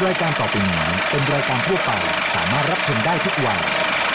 รายการต่อไปนี้เป็นรายการทั่วไปสามารถรับชมได้ทุกวัย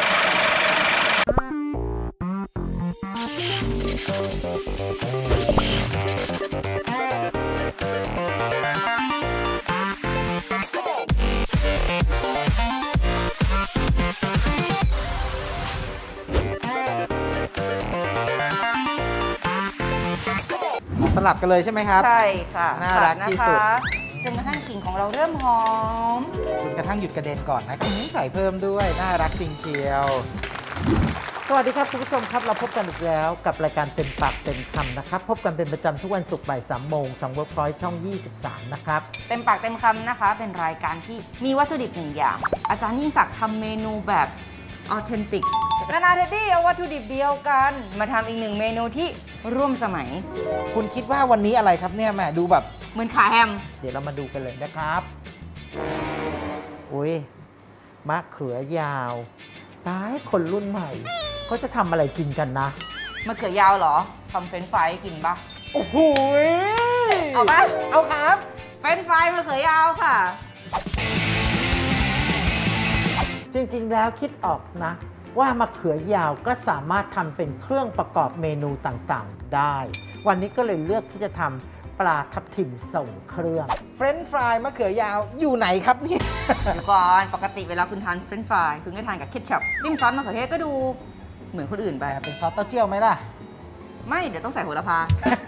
สลับกันเลยใช่ไหมครับใช่ค่ะน่ารักที่สุดจนกระทั่งกิ่งของเราเริ่มหอมจนกระทั่งหยุดกระเด็นก่อนนะใส่เพิ่มด้วยน่ารักจริงเชียวสวัสดีครับคุณผู้ชมครับเราพบกันอีกแล้วกับรายการเต็มปากเต็มคำนะครับพบกันเป็นประจำทุกวันศุกร์บ่าย 3 โมงทาง Workpoint ช่อง 23 นะครับเต็มปากเต็มคำนะคะเป็นรายการที่มีวัตถุดิบหนึ่งอย่างอาจารย์ยิ่งศักดิ์ทำเมนูแบบออเทนติกนาเทดดี้เอาวัตถุดิบเดียวกันมาทำอีกหนึ่งเมนูที่ร่วมสมัยคุณคิดว่าวันนี้อะไรครับเนี่ยแม่ดูแบบเหมือนขาแฮมเดี๋ยวเรามาดูกันเลยนะครับอุ้ยมะเขือยาวตายคนรุ่นใหม่เขาจะทำอะไรกินกันนะมะเขือยาวเหรอทำเฟรนช์ฟรายกินปะโอ้โหเอาปะเอาครับเฟรนช์ฟรายมะเขือยาวค่ะจริงๆแล้วคิดออกนะว่ามะเขือยาวก็สามารถทำเป็นเครื่องประกอบเมนูต่างๆได้วันนี้ก็เลยเลือกที่จะทำปลาทับทิมส่งเครื่องเฟรนช์ฟรายมะเขือยาวอยู่ไหนครับนี่เดี๋ยวก่อนปกติเวลาคุณทานเฟรนช์ฟรายคุณก็ทานกับเคชัพจิ้มซอสมะเขือเทศก็ดูเหมือนคนอื่นไปเป็นซอสเต้าเจี้ยวไหมล่ะไม่เดี๋ยวต้องใส่โหระพา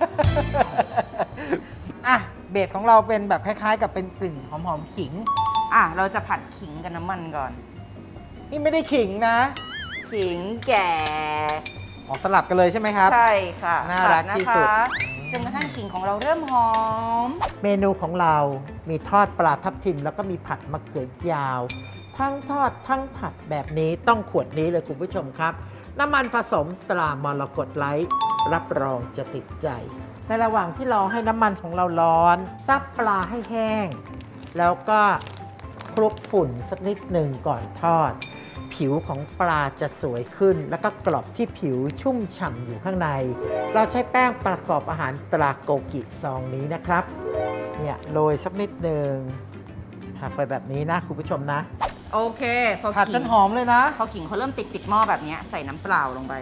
อ่ะเบสของเราเป็นแบบคล้ายๆกับเป็นกลิ่นหอมๆขิงเราจะผัดขิงกับน้ำมันก่อนนี่ไม่ได้ขิงนะขิงแก่สลับกันเลยใช่ไหมครับใช่ค่ะน่ารักที่สุดจนกระทั่งขิงของเราเริ่มหอมเมนูของเรามีทอดปลาทับทิมแล้วก็มีผัดมะเขือยาวทั้งทอดทั้งผัดแบบนี้ต้องขวดนี้เลยคุณผู้ชมครับน้ำมันผสมตรามรกตไลท์รับรองจะติดใจในระหว่างที่รอให้น้ำมันของเราร้อนซับปลาให้แห้งแล้วก็คลุกฝุ่นสักนิดหนึ่งก่อนทอดผิวของปลาจะสวยขึ้นแล้วก็กรอบที่ผิวชุ่มฉ่ำอยู่ข้างในเราใช้แป้งประกอบอาหารตราโกกิซองนี้นะครับเนี่ยโรยสักนิดหนึ่งหักไปแบบนี้นะคุณผู้ชมนะโอเคผัดจนหอมเลยนะพอขิงเขาเริ่มติดหม้อแบบนี้ใส่น้ำเปล่าลงไป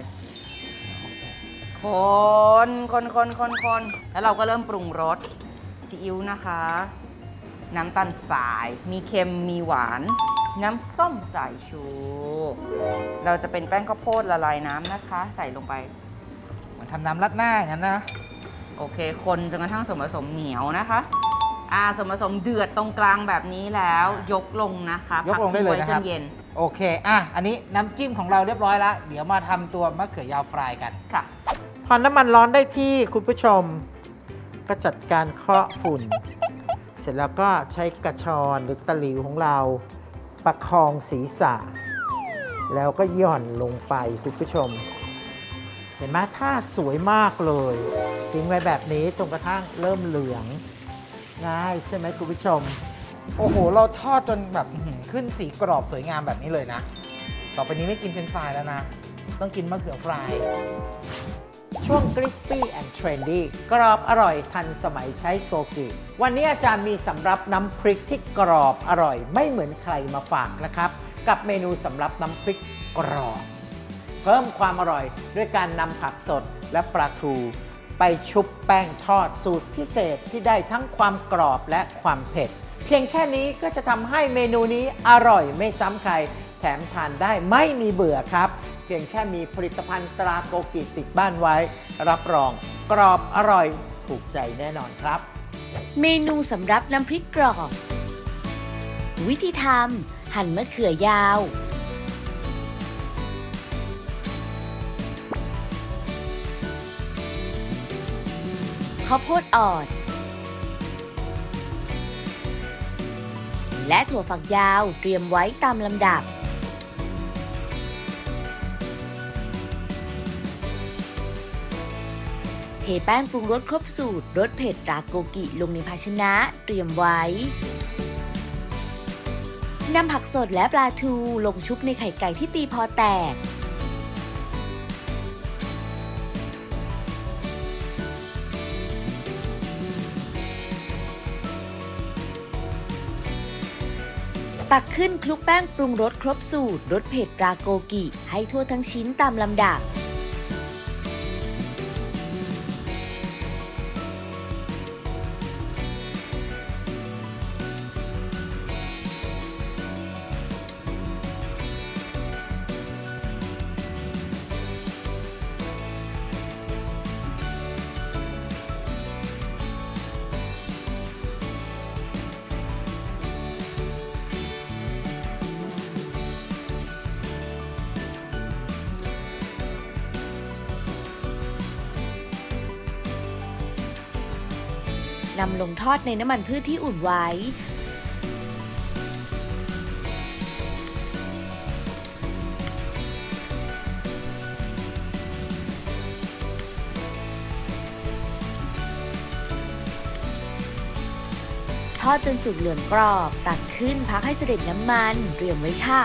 คนแล้วเราก็เริ่มปรุงรสซีอิ๊วนะคะน้ำตาลทรายมีเค็มมีหวานน้ำส้มสายชูเราจะเป็นแป้งข้าวโพดละลายน้ำนะคะใส่ลงไปเหมือนทำน้ำราดหน้าอย่างนั้นนะโอเคคนจนกระทั่งส่วนผสมเหนียวนะคะส่วนผสมเดือดตรงกลางแบบนี้แล้วยกลงนะคะยกลงได้เลยนะครับเย็นโอเคอันนี้น้ำจิ้มของเราเรียบร้อยแล้วเดี๋ยวมาทำตัวมะเขือยาวฟรายกันค่ะพอน้ำมันร้อนได้ที่คุณผู้ชมก็จัดการเคาะฝุ่นเสร็จแล้วก็ใช้กระชอนหรือตะหลิวของเราประคองศีรษะแล้วก็หย่อนลงไปคุณผู้ชมเห็นไหมท่าสวยมากเลยทิ้งไว้แบบนี้จนกระทั่งเริ่มเหลืองง่ายใช่ไหมคุณผู้ชมโอ้โหเราทอดจนแบบขึ้นสีกรอบสวยงามแบบนี้เลยนะต่อไปนี้ไม่กินเฟรนช์ฟรายแล้วนะต้องกินมะเขือฟรายช่วง Crispy and Trendy กรอบอร่อยทันสมัยใช้โกกิวันนี้อาจารย์มีสำรับน้ำพริกที่กรอบอร่อยไม่เหมือนใครมาฝากนะครับกับเมนูสำรับน้ำพริกกรอบเพิ่มความอร่อยด้วยการนำผักสดและปลาทูไปชุบแป้งทอดสูตรพิเศษที่ได้ทั้งความกรอบและความเผ็ดเพียงแค่นี้ก็จะทำให้เมนูนี้อร่อยไม่ซ้ำใครแถมทานได้ไม่มีเบื่อครับเพียงแค่มีผลิตภัณฑ์ตราโกกิติดบ้านไว้รับรองกรอบอร่อยถูกใจแน่นอนครับเมนูสำรับน้ำพริกกรอบวิธีทำหั่นมะเขือยาวข้าวโพดอ่อนและถั่วฝักยาวเตรียมไว้ตามลำดับเทแป้งปรุงรสครบสูตรรสเผ็ดตราโกกิลงในภาชนะเตรียมไว้นำผักสดและปลาทูลงชุบในไข่ไก่ที่ตีพอแตกตักขึ้นคลุกแป้งปรุงรสครบสูตรรสเผ็ดราโกกิให้ทั่วทั้งชิ้นตามลำดับนำลงทอดในน้ำมันพืชที่อุ่นไว้ทอดจนสุกเหลืองกรอบตักขึ้นพักให้เสด็จน้ำมันเตรียมไว้ค่ะ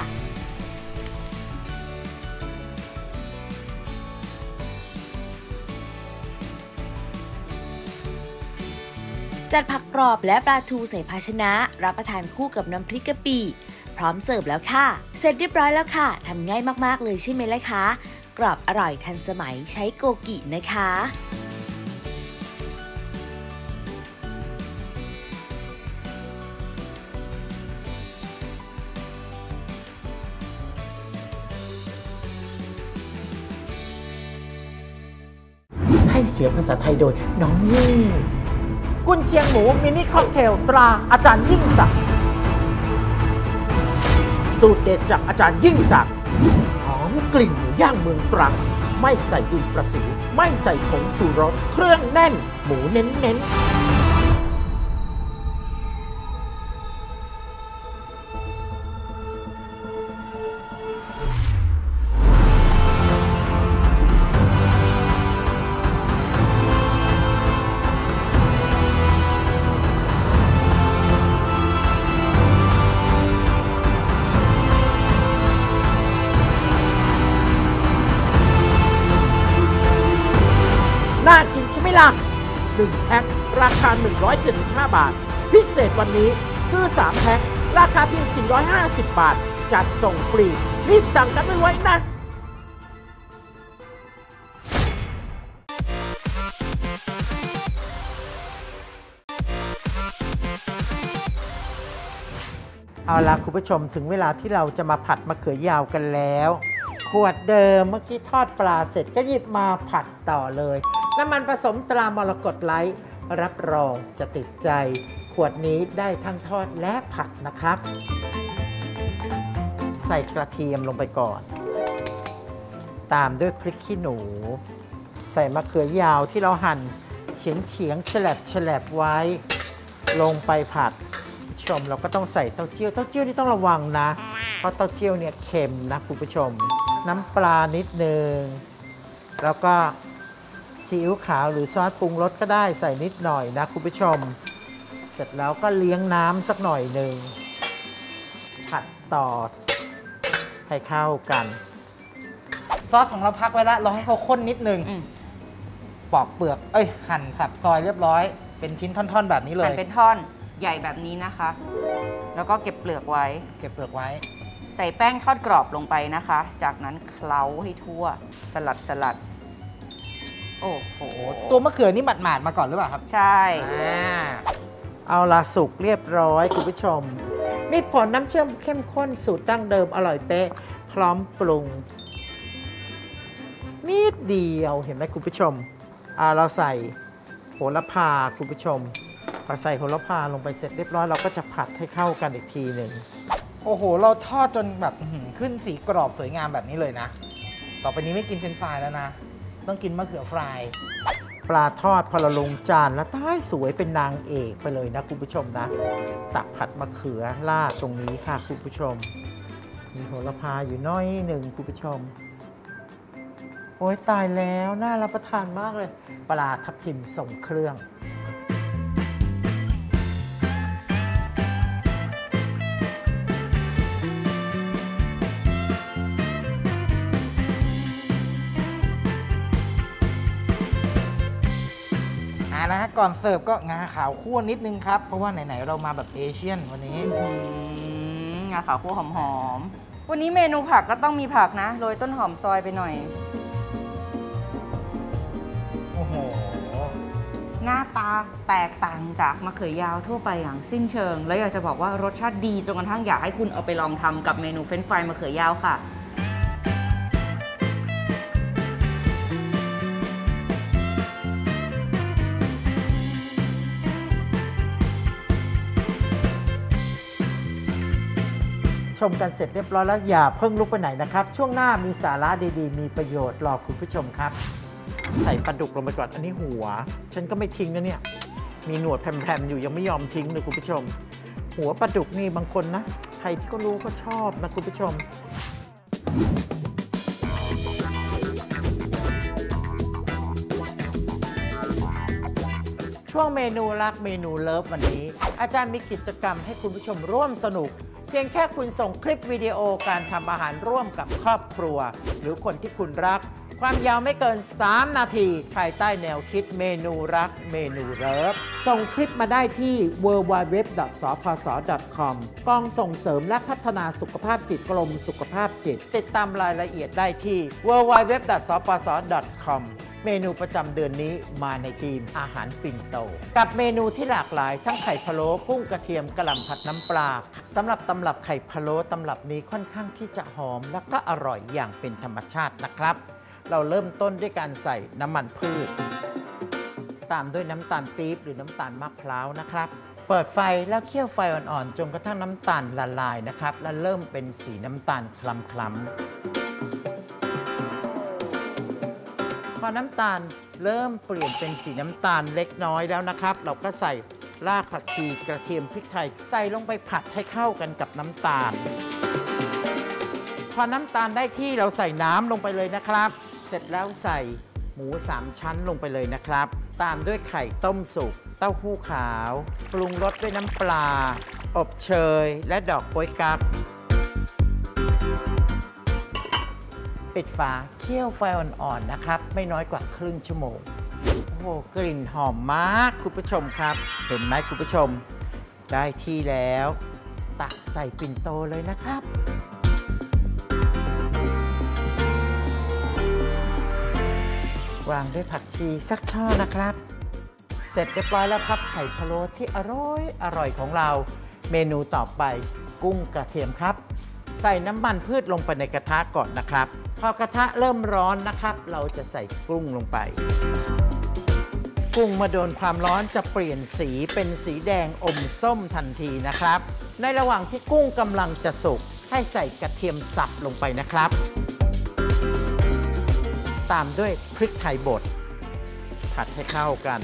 จัดผักกรอบและปลาทูใส่ภาชนะรับประทานคู่กับน้ำพริกกะปิพร้อมเสิร์ฟแล้วค่ะเสร็จเรียบร้อยแล้วค่ะทำง่ายมากๆเลยใช่ไหมล่ะคะกรอบอร่อยทันสมัยใช้โกกินะคะให้เสียงภาษาไทยโดยน้องยิ่งกุนเชียงหมูมินิค็อกเทลตราอาจารย์ยิ่งศักดิ์สูตรเด็ดจากอาจารย์ยิ่งศักดิ์หอมกลิ่นหมูย่างเมืองตรังไม่ใส่ดินประสิวไม่ใส่ผงชูรสเครื่องแน่นหมูเน้นๆน่ากินใช่ไหมล่ะ1แพ็คราคา175 บาทพิเศษวันนี้ซื้อ3แพ็คราคาเพียง450 บาทจัดส่งฟรีรีบสั่งกันไว้นะเอาล่ะคุณผู้ชมถึงเวลาที่เราจะมาผัดมะเขือยาวกันแล้วขวดเดิมเมื่อกี้ทอดปลาเสร็จก็หยิบมาผัดต่อเลยน้ำมันผสมตรามรกตไลท์รับรองจะติดใจขวดนี้ได้ทั้งทอดและผัดนะครับใส่กระเทียมลงไปก่อนตามด้วยพริกขี้หนูใส่มะเขือยาวที่เราหั่นเฉียงฉลับไว้ลงไปผัดชมเราก็ต้องใส่เต้าเจี้ยวนี่ต้องระวังนะเพราะเต้าเจี้ยวเนี่ยเค็มนะคุณผู้ชมน้ำปลานิดนึงแล้วก็ซีอิ๊วขาวหรือซอสปรุงรสก็ได้ใส่นิดหน่อยนะคุณผู้ชมเสร็จแล้วก็เลี้ยงน้ำสักหน่อยหนึ่งผัดต่อให้เข้ากันซอสของเราพักไว้แล้วเราให้เขาข้นนิดนึงปอกเปลือกหั่นสับซอยเรียบร้อยเป็นชิ้นท่อนๆแบบนี้เลยหั่นเป็นท่อนใหญ่แบบนี้นะคะแล้วก็เก็บเปลือกไว้ใส่แป้งทอดกรอบลงไปนะคะจากนั้นเคล้าให้ทั่วสลัดโอ้โหตัวมะเขือนี่หมาดมาก่อนหรือเปล่าครับใช่เอาละสุกเรียบร้อยคุณผู้ชมมีผลน้ำเชื่อมเข้มข้นสูตรดั้งเดิมอร่อยเป๊ะพร้อมปรุงนิดเดียวเห็นไหมคุณผู้ชมเราใส่โหระพาคุณผู้ชมพอใส่โหระพาลงไปเสร็จเรียบร้อยเราก็จะผัดให้เข้ากันอีกทีหนึ่งโอ้โหเราทอดจนแบบขึ้นสีกรอบสวยงามแบบนี้เลยนะต่อไปนี้ไม่กินเฟรนช์ฟรายแล้วนะต้องกินมะเขือฟรายปลาทอดพอเราลงจานแล้วท้ายสวยเป็นนางเอกไปเลยนะคุณผู้ชมนะตักผัดมะเขือราดตรงนี้ค่ะคุณผู้ชมมีโหระพาอยู่น้อยหนึ่งคุณผู้ชมโอ้ยตายแล้วน่ารับประทานมากเลยปลาทับทิมส่งเครื่องนะฮะก่อนเสิร์ฟก็งาขาวคั่วนิดนึงครับเพราะว่าไหนๆเรามาแบบเอเชียนวันนี้งาขาวคั่วหอมๆวันนี้เมนูผักก็ต้องมีผักนะโรยต้นหอมซอยไปหน่อยโอ้โหหน้าตาแตกต่างจากมะเขือยาวทั่วไปอย่างสิ้นเชิงแล้วอยากจะบอกว่ารสชาติดีจนกระทั่งอยากให้คุณเอาไปลองทำกับเมนูเฟรนช์ฟรายมะเขือยาวค่ะชมกันเสร็จเรียบร้อยแล้วอย่าเพิ่งลุกไปไหนนะครับช่วงหน้ามีสาระดีๆมีประโยชน์รอคุณผู้ชมครับใส่ปลาดุกลงไปก่อนอันนี้หัวฉันก็ไม่ทิ้งนะเนี่ยมีหนวดแพรมๆอยู่ยังไม่ยอมทิ้งเลยคุณผู้ชมหัวปลาดุกนี่บางคนนะใครที่ก็รู้ก็ชอบนะคุณผู้ชมช่วงเมนูรักเมนูเลิฟวันนี้อาจารย์มีกิจกรรมให้คุณผู้ชมร่วมสนุกเพียงแค่คุณส่งคลิปวิดีโอการทำอาหารร่วมกับครอบครัวหรือคนที่คุณรักความยาวไม่เกิน3 นาทีภายใต้แนวคิดเมนูรักเมนูเลิฟส่งคลิปมาได้ที่ www.spsr.com กองส่งเสริมและพัฒนาสุขภาพจิตกรมสุขภาพจิตติดตามรายละเอียดได้ที่ www.spsr.com เมนูประจำเดือนนี้มาในธีมอาหารปิ่นโตกับเมนูที่หลากหลายทั้งไข่พะโล้กุ้งกระเทียมกะหล่ำผัดน้ำปลาสำหรับตำรับไข่พะโล้ตำรับนี้ค่อนข้างที่จะหอมและก็อร่อยอย่างเป็นธรรมชาตินะครับเราเริ่มต้นด้วยการใส่น้ำมันพืชตามด้วยน้ำตาลปี๊บหรือน้ำตาลมะพร้าวนะครับเปิดไฟแล้วเคี่ยวไฟอ่อนๆจนกระทั่งน้ำตาลละลายนะครับและเริ่มเป็นสีน้ำตาลคล้ำพอน้ำตาลเริ่มเปลี่ยนเป็นสีน้ำตาลเล็กน้อยแล้วนะครับเราก็ใส่รากผักชีกระเทียมพริกไทยใส่ลงไปผัดให้เข้ากันกับน้ำตาลพอน้ำตาลได้ที่เราใส่น้ำลงไปเลยนะครับเสร็จแล้วใส่หมู3 ชั้นลงไปเลยนะครับตามด้วยไข่ต้มสุกเต้าหู้ขาวปรุงรสด้วยน้ำปลาอบเชยและดอกโป๊ยกั๊กปิดฝาเคี่ยวไฟอ่อนๆนะครับไม่น้อยกว่าครึ่งชั่วโมงโอ้โหกลิ่นหอมมากคุณผู้ชมครับเห็นไหมคุณผู้ชมได้ที่แล้วตักใส่ปิ่นโตเลยนะครับวางด้วยผักชีสักช่อนะครับเสร็จเรียบร้อยแล้วครับไข่พะโล้ที่อร่อยของเราเมนูต่อไปกุ้งกระเทียมครับใส่น้ำมันพืชลงไปในกระทะก่อนนะครับพอกระทะเริ่มร้อนนะครับเราจะใส่กุ้งลงไปกุ้งมาโดนความร้อนจะเปลี่ยนสีเป็นสีแดงอมส้มทันทีนะครับในระหว่างที่กุ้งกำลังจะสุกให้ใส่กระเทียมสับลงไปนะครับตามด้วยพริกไทยบดผัดให้เข้ากัน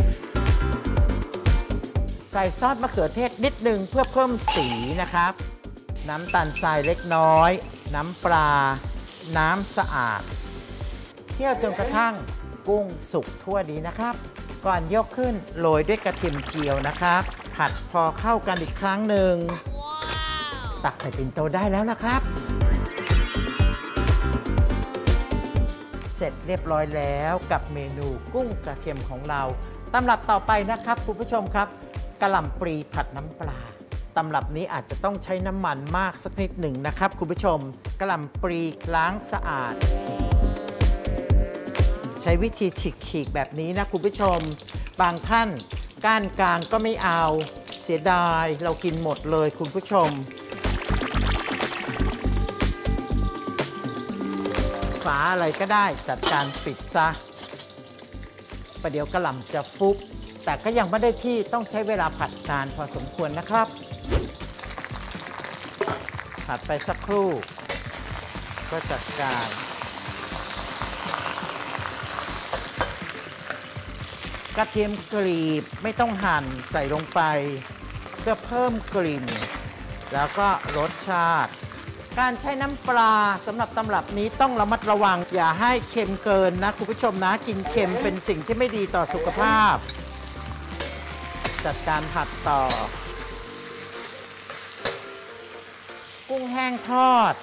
ใส่ซอสมะเขือเทศนิดนึงเพื่อเพิ่มสีนะครับน้ำตาลทรายเล็กน้อยน้ำปลาน้ำสะอาดเคี่ยวจนกระทั่งกุ้งสุกทั่วดีนะครับก่อนยกขึ้นโรยด้วยกระเทียมเจียวนะครับผัดพอเข้ากันอีกครั้งหนึ่งตักใส่ปิ่นโตได้แล้วนะครับเสร็จเรียบร้อยแล้วกับเมนูกุ้งกระเทียมของเราตำรับต่อไปนะครับคุณผู้ชมครับกะหล่ำปลีผัดน้ำปลาตำรับนี้อาจจะต้องใช้น้ำมันมากสักนิดหนึ่งนะครับคุณผู้ชมกะหล่ำปลีล้างสะอาดใช้วิธีฉีกแบบนี้นะคุณผู้ชมบางท่านก้านกลางก็ไม่เอาเสียดายเรากินหมดเลยคุณผู้ชมฝาอะไรก็ได้จัดการปิดซะประเดี๋ยวกะหล่ำจะฟุบแต่ก็ยังไม่ได้ที่ต้องใช้เวลาผัดนานพอสมควรนะครับผัดไปสักครู่ก็จัดการกระเทียมกรีบไม่ต้องหั่นใส่ลงไปเพื่อเพิ่มกลิ่นแล้วก็รสชาติการใช้น้ำปลาสำหรับตำรับนี้ต้องระมัดระวังอย่าให้เค็มเกินนะคุณผู้ชมนะกินเค็มเป็นสิ่งที่ไม่ดีต่อสุขภาพจัดการผัดต่อกุ้งแห้งทอด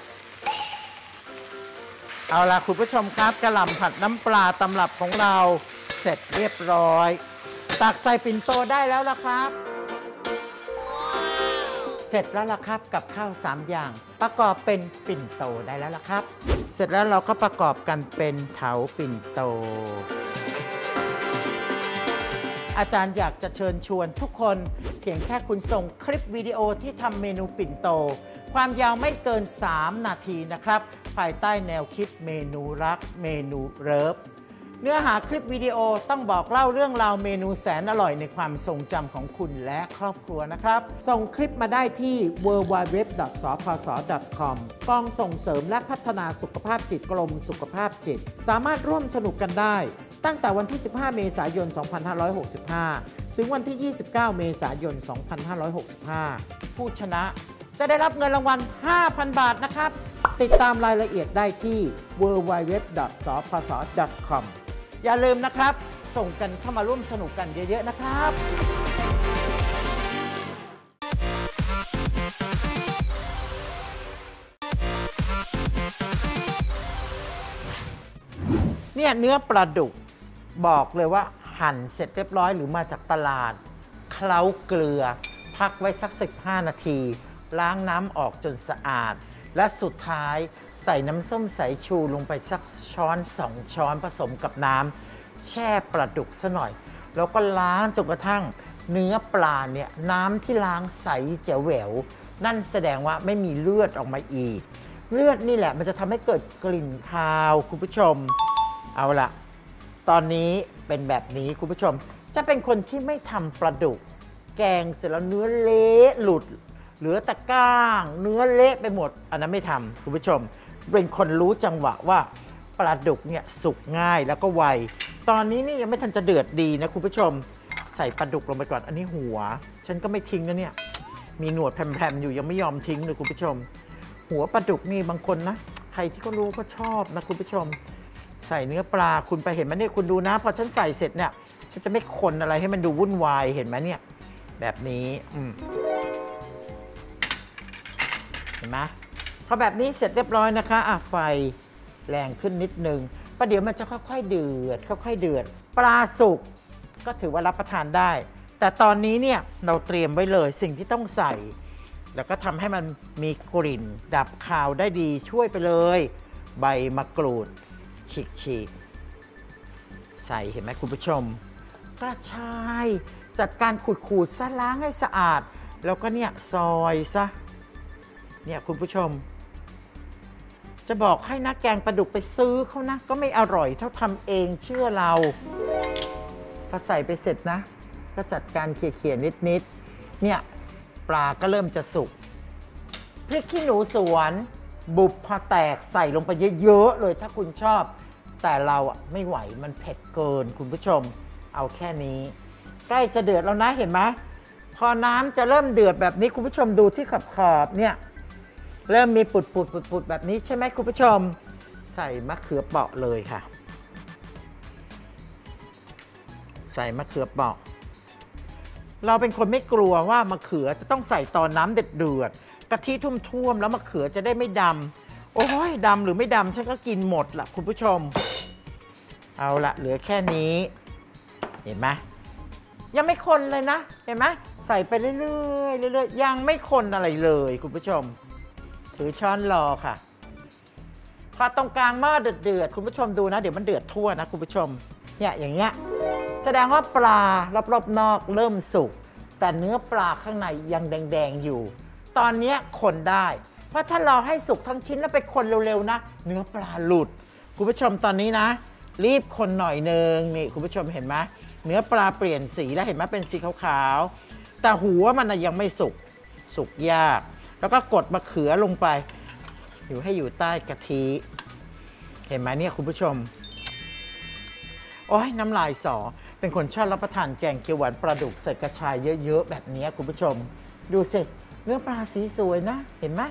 เอาล่ะคุณผู้ชมครับกะหล่ำผัดน้ำปลาตำรับของเราเสร็จเรียบร้อยตักใส่ปิ่นโตได้แล้วล่ะครับเสร็จแล้วล่ะครับกับข้าว3อย่างประกอบเป็นปิ่นโตได้แล้วล่ะครับเสร็จแล้วเราก็ประกอบกันเป็นเถาปิ่นโตอาจารย์อยากจะเชิญชวนทุกคนเพียงแค่คุณส่งคลิปวิดีโอที่ทำเมนูปิ่นโตความยาวไม่เกิน3 นาทีนะครับภายใต้แนวคิดเมนูรักเมนูเลิฟเนื้อหาคลิปวิดีโอต้องบอกเล่าเรื่องราวเมนูแสนอร่อยในความทรงจำของคุณและครอบครัวนะครับส่งคลิปมาได้ที่ www.spsd.com กองส่งเสริมและพัฒนาสุขภาพจิตกรมสุขภาพจิตสามารถร่วมสนุกกันได้ตั้งแต่วันที่ 15 เมษายน 2565 ถึงวันที่ 29 เมษายน 2565 ผู้ชนะจะได้รับเงินรางวัล 5,000 บาทนะครับติดตามรายละเอียดได้ที่ www.spsd.com อย่าลืมนะครับส่งกันเข้ามาร่วมสนุกกันเยอะๆนะครับเนี่ยเนื้อปลาดุกบอกเลยว่าหั่นเสร็จเรียบร้อยหรือมาจากตลาดเคล้าเกลือพักไว้สัก15 นาทีล้างน้ำออกจนสะอาดและสุดท้ายใส่น้ำส้มสายชูลงไปสักช้อน2 ช้อนผสมกับน้ำแช่ปลาดุกซะหน่อยแล้วก็ล้างจนกระทั่งเนื้อปลาเนี่ยน้ำที่ล้างใสแจ๋วแหววนั่นแสดงว่าไม่มีเลือดออกมาอีกเลือดนี่แหละมันจะทำให้เกิดกลิ่นคาวคุณผู้ชมเอาล่ะตอนนี้เป็นแบบนี้คุณผู้ชมจะเป็นคนที่ไม่ทำปลาดุกแกงเสร็จแล้วเนื้อเละหลุดเหลือแต่ก้างเนื้อเละไปหมดอันนั้นไม่ทำคุณผู้ชมเป็นคนรู้จังหวะว่าปลาดุกเนี่ยสุกง่ายแล้วก็ไวตอนนี้นี่ยังไม่ทันจะเดือดดีนะคุณผู้ชมใส่ปลาดุกลงไปก่อนอันนี้หัวฉันก็ไม่ทิ้งนะเนี่ยมีหนวดแพรมๆอยู่ยังไม่ยอมทิ้งเลยคุณผู้ชมหัวปลาดุกนี่บางคนนะใครที่เขารู้ก็ชอบนะคุณผู้ชมใส่เนื้อปลาคุณไปเห็นไหมเนี่ยคุณดูนะพอฉันใส่เสร็จเนี่ยฉันจะไม่คนอะไรให้มันดูวุ่นวายเห็นไหมเนี่ยแบบนี้เห็นไหมพอแบบนี้เสร็จเรียบร้อยนะคะไฟแรงขึ้นนิดนึงประเดี๋ยวมันจะค่อยๆเดือดค่อยๆเดือดปลาสุกก็ถือว่ารับประทานได้แต่ตอนนี้เนี่ยเราเตรียมไว้เลยสิ่งที่ต้องใส่แล้วก็ทำให้มันมีกลิ่นดับคาวได้ดีช่วยไปเลยใบมะกรูดฉีกใส่เห็นไหมคุณผู้ชมกระชายจัดการขูดซะล้างให้สะอาดแล้วก็เนี่ยซอยซะเนี่ยคุณผู้ชมจะบอกให้นะแกงปลาดุกไปซื้อเขานะก็ไม่อร่อยเท่าทำเองเชื่อเราพอใส่ไปเสร็จนะก็จัดการเขี่ยๆนิดๆเนี่ยปลาก็เริ่มจะสุกพริกขี้หนูสวนบุบพอแตกใส่ลงไปเยอะๆเลยถ้าคุณชอบแต่เราไม่ไหวมันเผ็ดเกินคุณผู้ชมเอาแค่นี้ใกล้จะเดือดแล้วนะเห็นไหมพอน้ำจะเริ่มเดือดแบบนี้คุณผู้ชมดูที่ขอบเนี่ยเริ่มมีปุดแบบนี้ใช่ไหมคุณผู้ชมใส่มะเขือเปราะเลยค่ะใส่มะเขือเปราะเราเป็นคนไม่กลัวว่ามะเขือจะต้องใส่ตอนน้ำเดือดกะทิท่วมๆแล้วมะเขือจะได้ไม่ดำโอ้ยดำหรือไม่ดำฉันก็กินหมดละคุณผู้ชมเอาละเหลือแค่นี้เห็นไหมยังไม่คนเลยนะเห็นไหมใส่ไปเรื่อยๆยังไม่คนอะไรเลยคุณผู้ชมถือช้อนรอค่ะพอตรงกลางหม้อเดือดคุณผู้ชมดูนะเดี๋ยวมันเดือดทั่วนะคุณผู้ชมเนี่ยอย่างเงี้ยแสดงว่าปลารอบๆนอกเริ่มสุกแต่เนื้อปลาข้างในยังแดงๆอยู่ตอนนี้คนได้เพราะถ้าเราให้สุกทั้งชิ้นแล้วไปคนเร็วๆนะเนื้อปลาหลุดคุณผู้ชมตอนนี้นะรีบคนหน่อยนึงนี่คุณผู้ชมเห็นไหมเนื้อปลาเปลี่ยนสีแล้วเห็นไหมเป็นสีขาวๆแต่หัวมันยังไม่สุกยากแล้วก็กดมะเขือลงไปอยู่ใต้กะทิเห็นไหมเนี่ยคุณผู้ชมโอ้ยน้ำลายสอเป็นคนชอบรับประทานแกงเขียวหวานปลาดุกใส่กระชายเยอะๆแบบนี้คุณผู้ชมดูสิเนื้อปลาสีสวยนะเห็นไหม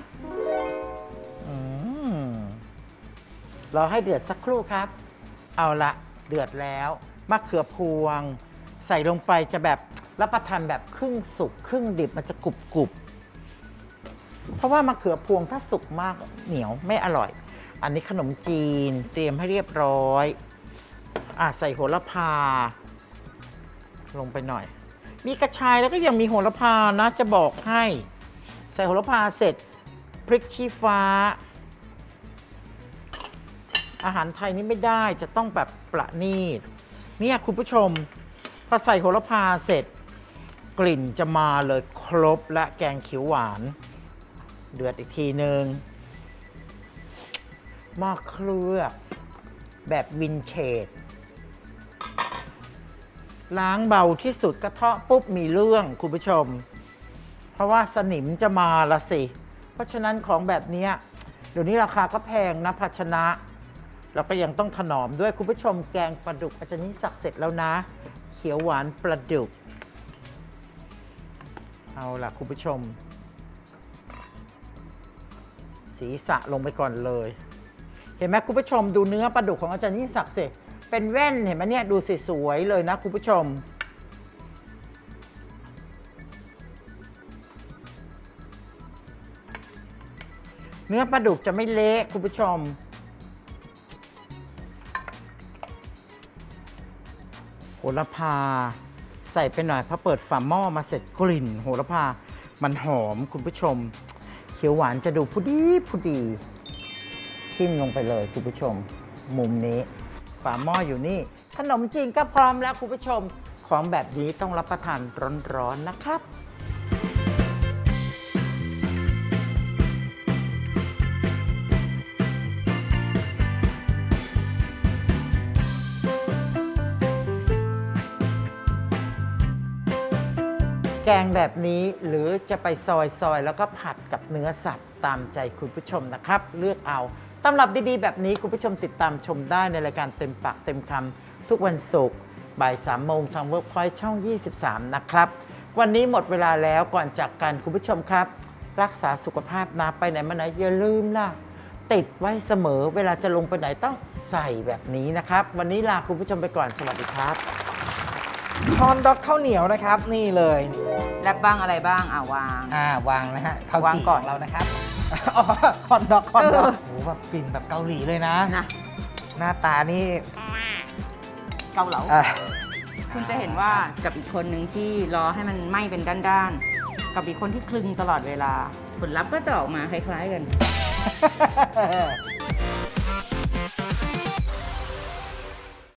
รอให้เดือดสักครู่ครับเอาละเดือดแล้วมะเขือพวงใส่ลงไปจะแบบรับประทานแบบครึ่งสุกครึ่งดิบมันจะกรุบเพราะว่ามะเขือพวงถ้าสุกมากเหนียวไม่อร่อยอันนี้ขนมจีนเตรียมให้เรียบร้อยใส่โหระพาลงไปหน่อยมีกระชายแล้วก็ยังมีโหระพานะจะบอกให้ใส่โหระพาเสร็จพริกชี้ฟ้า อาหารไทยนี่ไม่ได้จะต้องแบบประณีตเนี่ยคุณผู้ชมพอใส่โหระพาเสร็จกลิ่นจะมาเลยครบและแกงเขียวหวานเดือดอีกทีนึงหม้อเคลือบแบบวินเทจล้างเบาที่สุดกระเทาะปุ๊บมีเรื่องคุณผู้ชมเพราะว่าสนิมจะมาละสิเพราะฉะนั้นของแบบนี้เดี๋ยวนี้ราคาก็แพงนะภาชนะแล้วก็ยังต้องถนอมด้วยคุณผู้ชมแกงปลาดุกอาจารย์นิสักเสร็จแล้วนะเขียวหวานปลาดุกเอาล่ะคุณผู้ชมศีรษะลงไปก่อนเลยเห็นไหมคุณผู้ชมดูเนื้อปลาดุกของอาจารย์นิสักสิเป็นแว่นเห็นไหมเนี่ยดูสวยๆเลยนะคุณผู้ชมเนื้อปลาดุกจะไม่เละคุณผู้ชมโหระพาใส่ไปหน่อยพอเปิดฝาหม้อมาเสร็จกลิ่นโหระพามันหอมคุณผู้ชมเขียวหวานจะดูผู้ดีผู้ดีทิ่มลงไปเลยคุณผู้ชมมุมนี้ฝาหม้ออยู่นี่ขนมจีนก็พร้อมแล้วคุณผู้ชมของแบบนี้ต้องรับประทานร้อนๆนะครับแกงแบบนี้หรือจะไปซอยแล้วก็ผัดกับเนื้อสัตว์ตามใจคุณผู้ชมนะครับเลือกเอาตำรับดีๆแบบนี้คุณผู้ชมติดตามชมได้ในรายการเต็มปากเต็มคำทุกวันศุกร์บ่าย 3 โมงทาง Workpoint ช่อง 23 นะครับวันนี้หมดเวลาแล้วก่อนจากกันคุณผู้ชมครับรักษาสุขภาพนะไปไหนมาไหนอย่าลืมล่ะติดไว้เสมอเวลาจะลงไปไหนต้องใส่แบบนี้นะครับวันนี้ลาคุณผู้ชมไปก่อนสวัสดีครับฮอนด็อกข้าวเหนียวนะครับนี่เลยแลบบ้างอะไรบ้างวางวางนะฮะข้าววางจี่ก่อนของเรานะครับอ๋อฮอนด็อกโอ้โหแบบกลิ่นแบบเกาหลีเลยนะ หน้าตานี่เกาเหลาคุณจะเห็นว่ากับอีกคนหนึ่งที่รอให้มันไหม้เป็นด้านๆกับอีกคนที่คลึงตลอดเวลาผลลัพธ์ก็จะออกมาคล้ายๆกัน